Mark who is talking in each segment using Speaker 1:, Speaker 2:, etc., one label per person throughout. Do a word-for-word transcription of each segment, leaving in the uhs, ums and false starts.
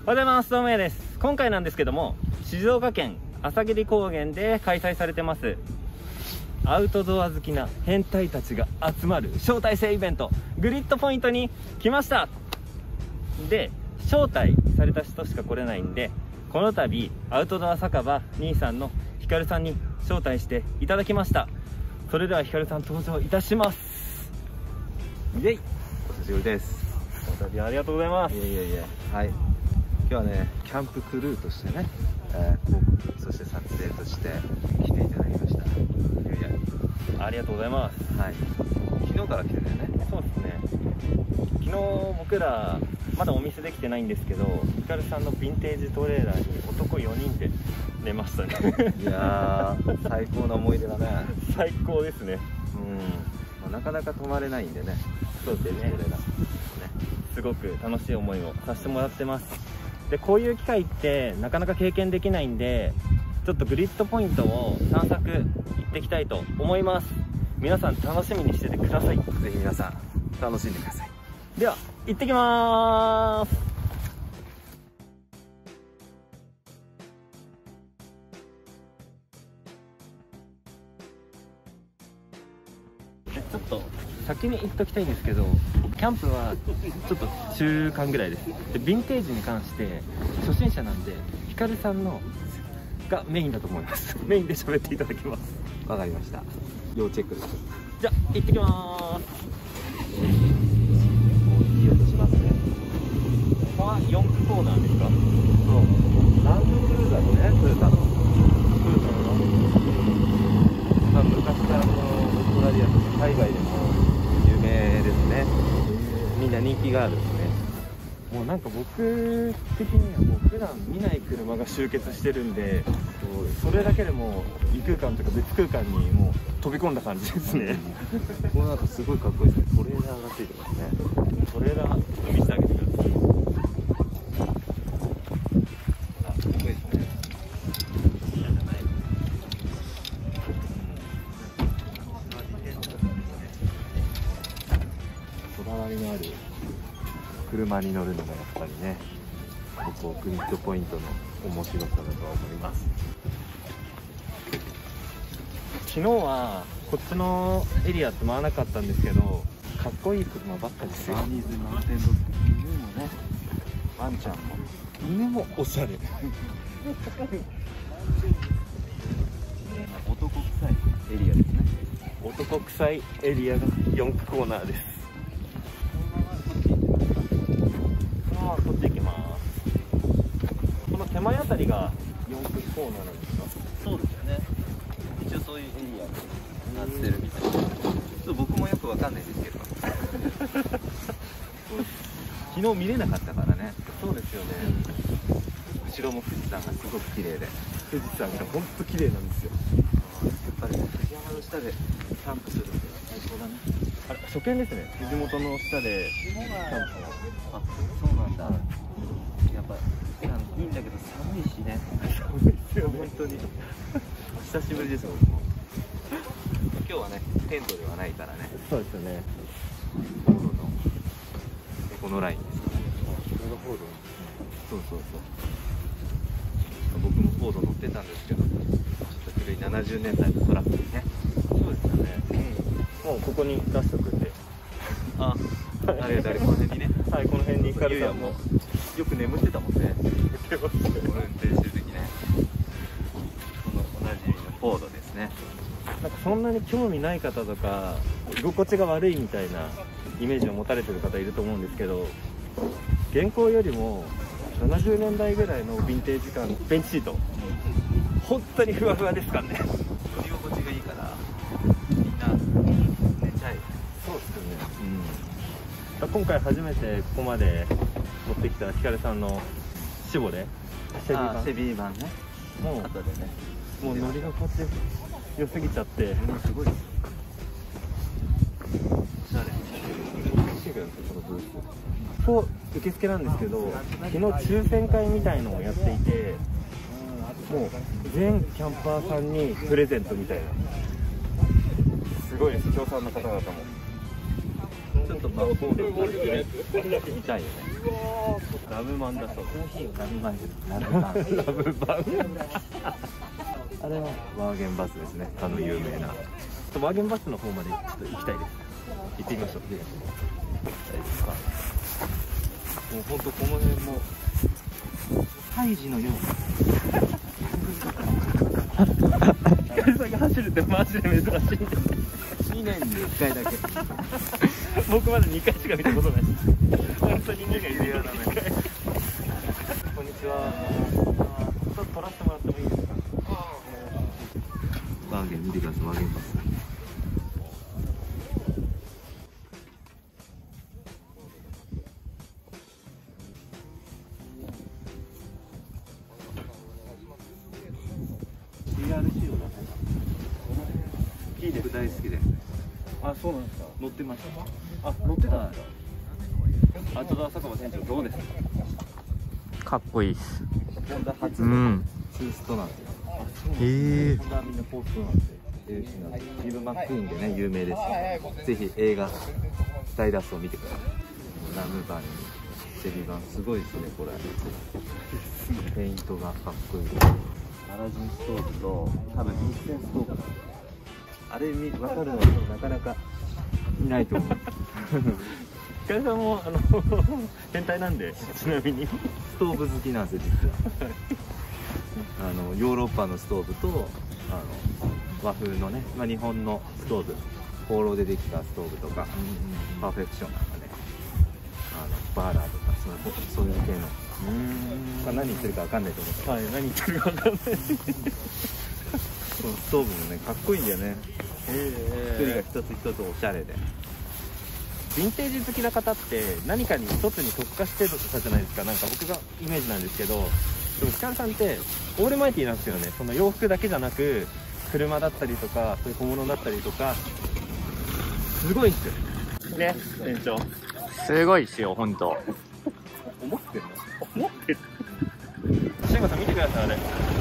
Speaker 1: おはようございます。どうもやです。今回なんですけども、静岡県朝霧高原で開催されてますアウトドア好きな変態たちが集まる招待制イベント、グリッドポイントに来ました。で、招待された人しか来れないんで、この度アウトドア酒場兄さんのヒカルさんに招待していただきました。それではヒカルさん登場いたします。イエイ、
Speaker 2: お久しぶりです。
Speaker 1: お旅ありがとうございます。
Speaker 2: いえいえいえ、はい、今日はねキャンプクルーとしてね、えー、広告そして撮影として来ていただきました。いやいや、
Speaker 1: ありがとうございます。
Speaker 2: はい、昨日から来てるよね。
Speaker 1: そうですね、昨日僕らまだお店できてないんですけど、ヒカルさんのヴィンテージトレーラーに男よにんで寝ましたね。
Speaker 2: いやー、最高な思い出だね。
Speaker 1: 最高ですね。
Speaker 2: うん、まあ、なかなか泊まれないんでね。
Speaker 1: そうですね、すごく楽しい思いをさせてもらってます。で、こういう機会ってなかなか経験できないんで、ちょっとグリッドポイントを散策行っていきたいと思います。皆さん楽しみにしててください。ぜ
Speaker 2: ひ皆さん楽しんでください。
Speaker 1: では行ってきまーす。ちょっと先に言っときたいんですけど、キャンプはちょっと中間ぐらいです。で、ヴィンテージに関して初心者なんで、ヒカルさんのがメインだと思います。メインで喋っていただきます。
Speaker 2: わかりました。要チェックです。
Speaker 1: じゃあ行ってきまーす。
Speaker 2: いい音しますね。
Speaker 1: ここはよん区コーナーですか？そう、
Speaker 2: ランドクルーザーのね、トヨタのトヨタの、まあ、昔からこのオーストラリアとか海外でも有名ですね。みんな人気があるんですね。
Speaker 1: もうなんか僕的にはもう普段見ない車が集結してるんで、それだけでもう異空間とか別空間にもう飛び込んだ感じですね。
Speaker 2: このなんかすごいかっこいいですね。トレーラーがついてますね。
Speaker 1: トレーラー見せてあげてください。
Speaker 2: あ、かっこいいですね。こだわりのある車に乗るのがやっぱりね、ここグリッドポイントの面白さだとは思います。
Speaker 1: 昨日はこっちのエリアって回らなかったんですけど、かっこいい車ばっかですよ。
Speaker 2: バーニーズマウンテンドッグ、犬もね、ワンちゃんも、
Speaker 1: 犬もおしゃれ。
Speaker 2: 男臭いエリアですね。
Speaker 1: 男臭いエリアがよん区コーナーです。ああ、こっち行きます。この手前あたりがよん区コーナーなんですか？
Speaker 2: そうですよね。一応そういうエリアになってるみたいな。ちょっと僕もよくわかんないですけど。昨日見れなかったからね。
Speaker 1: そうですよね。
Speaker 2: 後ろも富士山がすごく綺麗で。
Speaker 1: 富士山が本当綺麗なんですよ。
Speaker 2: やっぱり富士山の下でキャンプするのが最高だね。
Speaker 1: あれ、初見ですね。藤本の下でキャンプ。
Speaker 2: あ、そうなんだ。やっぱ富士山いいんだけど寒いしね。
Speaker 1: 寒いですよね。
Speaker 2: 本当に久しぶりです僕も。今日はねテントではないからね。
Speaker 1: そうですよね。
Speaker 2: フォードのエコノラインですからね。
Speaker 1: これがフォード。
Speaker 2: そうそうそう。僕もフォード乗ってたんですけど、ちょっと古いななじゅうねんだいのトラックにね。
Speaker 1: そうですよね。うん、もうここに出しとくんで。
Speaker 2: あ、誰誰この辺にね。
Speaker 1: はい、この辺にヒカルさんも
Speaker 2: よく眠ってたもんね。
Speaker 1: 眠ってますね。
Speaker 2: 運転してる時ね。このおなじみのフォードですね。
Speaker 1: なんかそんなに興味ない方とか居心地が悪いみたいなイメージを持たれてる方いると思うんですけど、現行よりもななじゅうねんだいぐらいのヴィンテージ感、ベンチシート、本当にふわふわですからね。
Speaker 2: 乗り心地がいいからみんな寝ちゃい。
Speaker 1: そうですよね。うん、今回初めてここまで持ってきたヒカルさんのシボレシェビー版。
Speaker 2: シェビー版ね。
Speaker 1: もう
Speaker 2: 後でね、
Speaker 1: もう乗り心地良すぎちゃって、
Speaker 2: もうすごいですよ。おしゃれ。
Speaker 1: このブースそう受付なんですけど、昨日抽選会みたいのをやっていて、もう全キャンパーさんにプレゼントみたいな、すごいです。協賛の方々も
Speaker 2: ちょっとパフォーマンス見たいよね。
Speaker 1: ラブマンだそう。
Speaker 2: コーヒーをラブマンじゃない、ラブマン。
Speaker 1: ラブマン。
Speaker 2: あれはワーゲンバスですね、あの有名な。
Speaker 1: ワーゲンバスの方までちょっと行きたいです。行ってみましょう。
Speaker 2: 大丈夫ですか。もう本当この辺もハイジのよう
Speaker 1: ヒカルさんが走るってマジで珍しいんで。
Speaker 2: にねんにいっかいだけ。
Speaker 1: 僕まだにかいしか見たことない。本当ににかいレアだね。こんにちは。ちょっと撮らせてもらってもいいですか。
Speaker 2: ワーゲン見てください、ワーゲンバス。ピーアール 仕様だね。いいです。僕大好きで。
Speaker 1: あ、そうなんですか。
Speaker 2: 乗ってました。
Speaker 1: あ、乗ってたんですか。アウトドア酒場店長どうですか。
Speaker 3: かっこいいっす。
Speaker 2: ホンダ初の
Speaker 3: うん。
Speaker 2: ツーストなんですよ。
Speaker 3: へえ。
Speaker 2: ホンダはみんなフォーストなんで、イーブ・マックイーンでね有名です。ぜひ映画スタイダストを見てください。ラムバンにチェビバンすごいですねこれ。ペイントがかっこいい。アラジンストーブと多分一線ストーブなんですよ。あれ見分かるのはなかなかいないと思う。
Speaker 1: ヒカルさんもあの変態なんで、ちなみに
Speaker 2: ストーブ好きなんですよ実は。あのヨーロッパのストーブとあの和風のね、まあ、日本のストーブ、ホーローでできたストーブとか、パーフェクションとかね、あのバーラーとかそういうそういう系の。
Speaker 1: うーん。
Speaker 2: まあ、何言ってるかわかんないと思うから、
Speaker 1: はい、何言ってるか分かんない。
Speaker 2: そのストーブもねかっこいいんだよね。作りが一つ一つおしゃれで。
Speaker 1: ヴィンテージ好きな方って何かに一つに特化してたじゃないですか。なんか僕がイメージなんですけど、でもヒカルさんってオールマイティーなんですよね。その洋服だけじゃなく車だったりとかそういう小物だったりとかすごいんですよね。店長
Speaker 3: すごいっすよ、ほんと。
Speaker 1: 思ってるの思ってる。慎吾さん見てください、あれ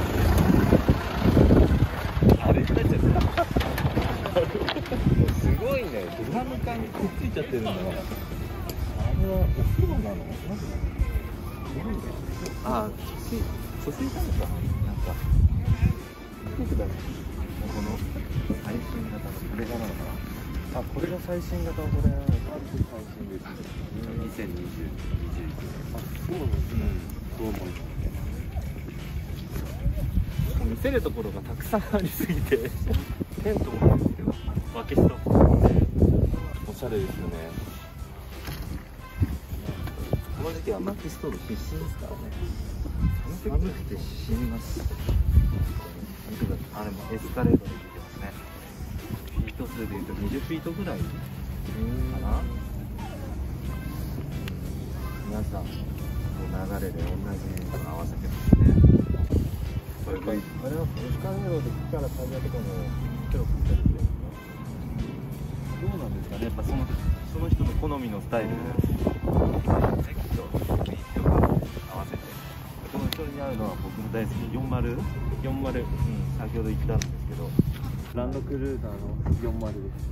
Speaker 2: あれになっちゃった。すごいね、ドラム缶にくっついちゃってるんだから。あれはお風呂なの？あ、し、蘇生したのか。なんか。見てください。この最新型のこれがなのかな。あ、これが最新型のこれなのか。最新ですね。にせんにじゅう、にじゅういちねん。あ、そうなんですね。そう思います。
Speaker 1: 見せるところがたくさんありすぎてテントもあるんですけど薪ストーブ
Speaker 2: おしゃれですよね。この時期は薪ストーブ必死ですからね。寒くて死にます。あれもエスカレートで出てますね。フィート数でいうとにじゅうフィートぐらいかな。皆さんこう流れで同じのを合わせてますね。これあれはエスカレートで木からタイヤとかも手を振ったりしてるんですか。どうなんですかね。やっぱそのその人の好みのスタイルで木とビーチとか合わせて。この人に合うのは僕の大好きよんじゅう、
Speaker 1: よんじゅう、
Speaker 2: うん、先ほど言ったんですけどランドクルーザーのよんじゅうです。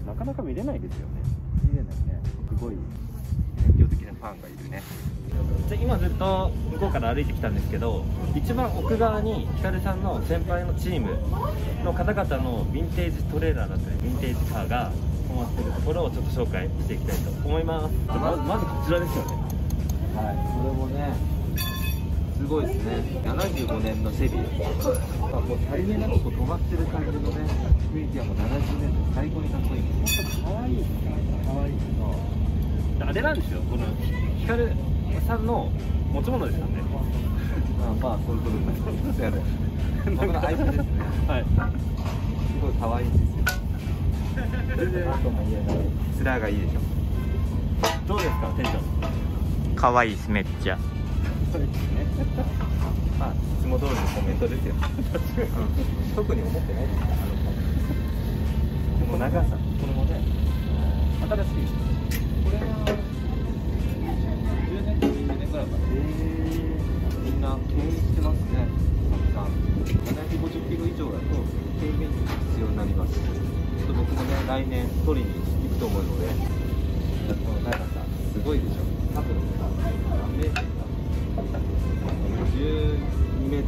Speaker 1: なかなか見れないですよね。
Speaker 2: 見れないね。すごい熱狂的なファンがいるね。
Speaker 1: で今ずっと向こうから歩いてきたんですけど、一番奥側にヒカルさんの先輩のチームの方々のヴィンテージトレーラーだったりヴィンテージカーが止まってるところをちょっと紹介していきたいと思います。まずまずこちらですよね。
Speaker 2: はい、これもねすごいですね。ななじゅうごねんのセビー、まあ、もうさりげなくこう止まってる感じのね雰囲気はもうななじゅうねんで最高にかっこいいんですよ。かわいいですね。かわいいの
Speaker 1: あれなんですよ、このヒカルさんの持ち物ですよね。
Speaker 2: あ、まあそういうことですね。僕の愛車ですね。
Speaker 1: はい。
Speaker 2: すごい可愛いんですよ。全然なんとも言えない面がいいでしょ。
Speaker 1: どうですか店長。
Speaker 3: かわいいっす、めっちゃ。
Speaker 2: そうですね。まあいつも通りのコメントですよ。うん、特に思ってないですから。でも長さ、これもね、新しいです。これはじゅうねんかにじゅうねんぐらいかな。みんな牽引してますね。たくさん。ななひゃくごじゅっキロ以上だと軽減機が必要になります。ちょっと僕もね来年取りに行くと思うので、この長さすごいでしょ。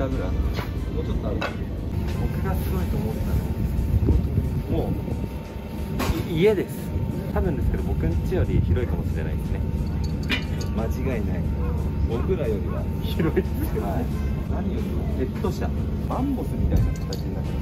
Speaker 2: ターぐらいあるの？もうちょっとある。
Speaker 1: 僕がすごいと思ったのはもうい家です。多分ですけど僕ん家より広いかもしれないですね。
Speaker 2: 間違いない。僕らよりは
Speaker 1: 広いですよ、
Speaker 2: はい。何よりもペット車、マンモスみたいな形になってます。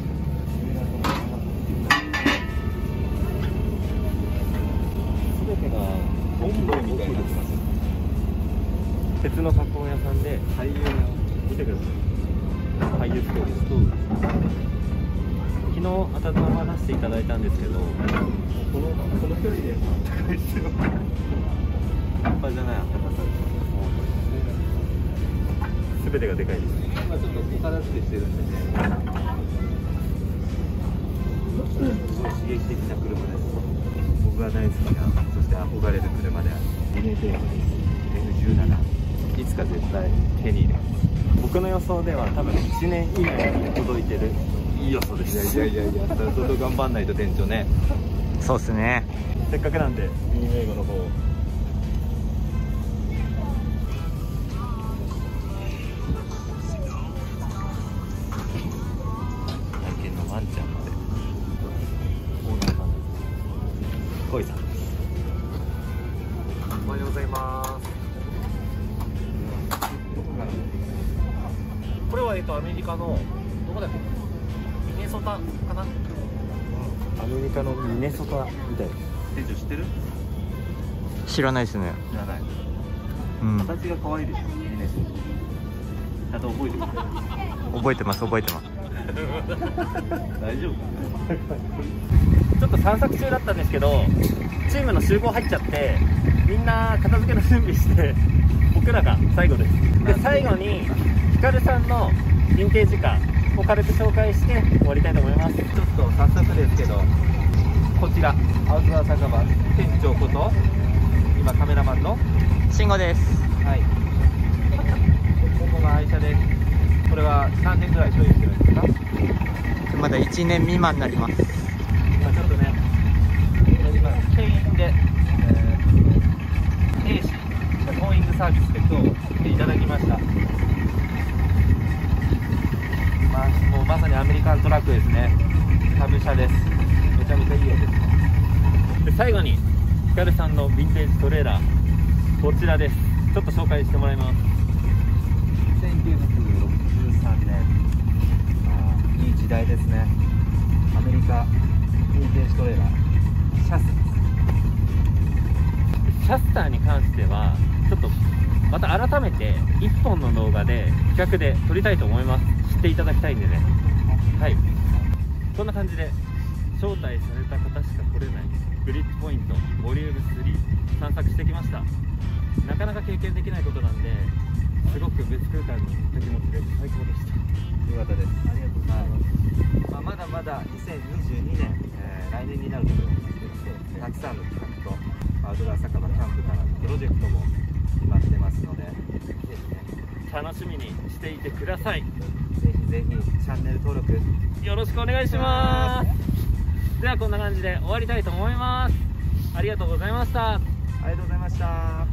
Speaker 1: 全てが
Speaker 2: 本堂みたいになってます。
Speaker 1: 鉄の加工屋さんで
Speaker 2: 俳優が
Speaker 1: 見てください。俳優ストーリー
Speaker 2: ストーリー。
Speaker 1: 昨日温まらせていただいたんですけど、
Speaker 2: このこの距離で高いですよ。半端じゃない暖かさです。
Speaker 1: 全てがでかいです。
Speaker 2: 今ちょっとお片付けしてるんでね。すごい刺激的な車です。僕が大好きな、そして憧れる車である エヌテーエム です。エヌじゅうなな。いつか絶対手に入れます。
Speaker 1: 僕の予想では多分いちねん以内に届いてるいい予想です。
Speaker 2: いやいやいやいや、それ相当頑張んないと店長ね。
Speaker 3: そうっすね。
Speaker 1: せっかくなんでミニウェイゴの方を
Speaker 2: 愛犬のワンちゃんまで。
Speaker 1: オーナーさんです。コイさんです。
Speaker 2: おはようございます。
Speaker 1: これはえっとアメリカのどこだっけ、ミネソタかな。アメリカのミネソタみたいです。
Speaker 2: 店長知ってる？
Speaker 3: 知らないですね。
Speaker 2: 知らない。
Speaker 3: うん。
Speaker 2: 形が可愛いでしょ。いいね。ちゃんと覚えてくれる。
Speaker 3: 覚えてます覚えてます。
Speaker 2: 大丈夫？
Speaker 1: ちょっと散策中だったんですけど、チームの集合入っちゃってみんな片付けの準備して僕らが最後です。で最後にヒカルさんのヴィンテージカーを軽く紹介して終わりたいと思います。
Speaker 2: ちょっと早速ですけど、こちらアウトドア酒場店長こと今カメラマンの
Speaker 3: 慎吾です。
Speaker 2: はい、ここが愛車です。これは何年ぐらい所有してるんですか？
Speaker 3: まだいちねん未満になります。
Speaker 2: 今ちょっとね、今牽引で、えー、兵士トーイングサービスで今日来ていただきました。まあ、もうまさにアメリカントラックですね。サブ車です。めちゃめちゃいいようです。
Speaker 1: で最後にヒカルさんのヴィンテージトレーラー、こちらです。ちょっと紹介してもらいます。
Speaker 2: せんきゅうひゃくろくじゅうさんねん、あいい時代ですね。アメリカヴィンテージトレーラーシャスです。
Speaker 1: シャスターに関してはちょっとまた改めていっぽんの動画で企画で撮りたいと思います。知っていただきたいんでね。はい、こんな感じで招待された方しか来れないグリップポイントボリュームスリー散策してきました。なかなか経験できないことなんですごく別空間に行った気持ちで最高でした。
Speaker 2: よかったです。ありがとうございます。まあ、まだまだにせんにじゅうにねん、えー、来年になるところなんですけど、たくさんの企画とアウトドア酒場キャンプからのプロジェクトも決まってますので、ぜひね
Speaker 1: 楽しみにしていてください。
Speaker 2: ぜひぜひチャンネル登録
Speaker 1: よろしくお願いします。ではこんな感じで終わりたいと思います。ありがとうございました。
Speaker 2: ありがとうございました。